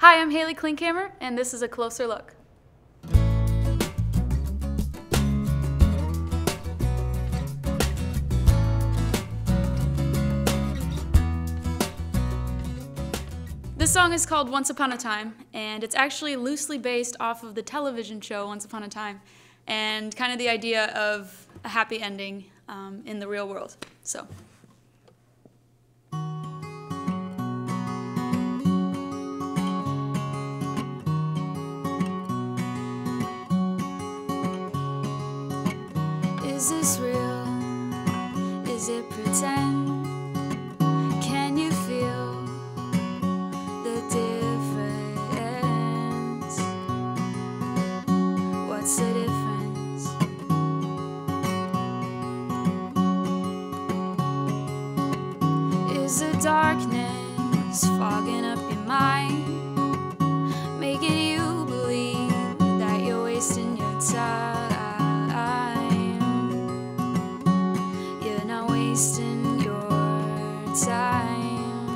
Hi, I'm Haley Klinkhammer, and this is a closer look. This song is called Once Upon a Time, and it's actually loosely based off of the television show Once Upon a Time, and kind of the idea of a happy ending in the real world. So. Is this real? Is it pretend? Can you feel the difference? What's the difference? Is the darkness fogging up your mind, making you believe that you're wasting your time? Wasting your time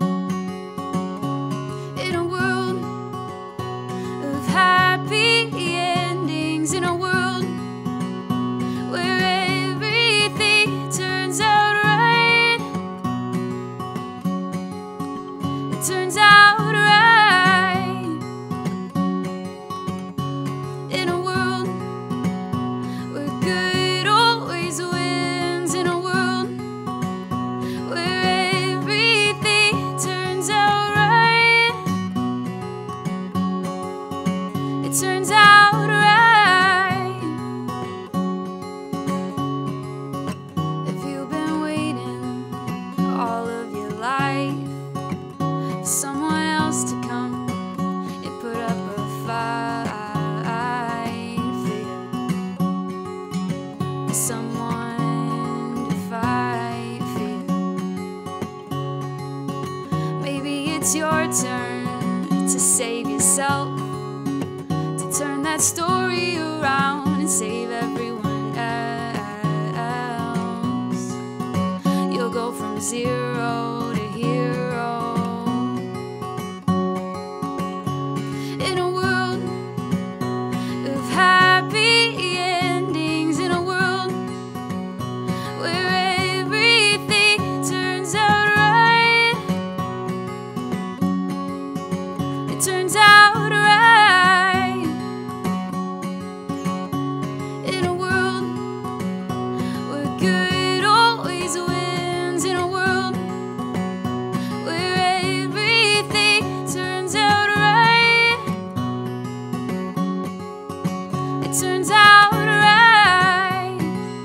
in a world of happy endings, in a world where everything turns out right. It turns out right in a world where good always wins, in a world it turns out right. If you've been waiting all of your life for someone else to come and put up a fight for someone to fight for you, maybe it's your turn to save yourself, turn that story around and save everyone else. You'll go from zero to hero in a world of happy endings, in a world where everything turns out right. It turns out right. Good always wins, in a world where everything turns out right. It turns out right.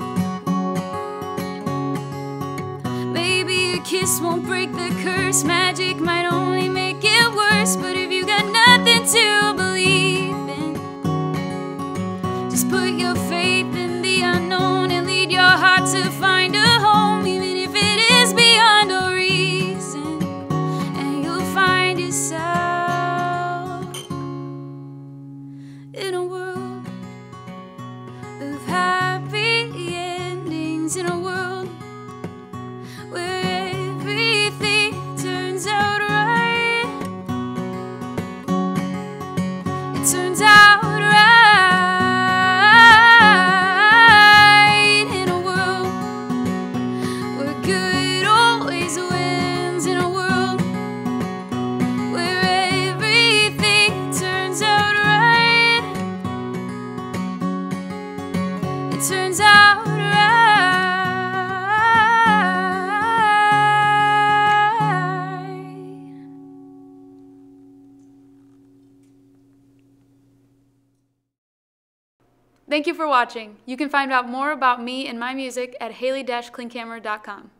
Maybe a kiss won't break the curse, magic might only make it worse, but if you got nothing to believe in, just put your faith in the unknown and lead your heart to find a home, even if it is beyond a reason, and you'll find yourself in a world of happy endings, in a world where everything turns out right. It turns out good always wins, in a world where everything turns out right. It turns out right. Thank you for watching. You can find out more about me and my music at haley-klinkhammer.com.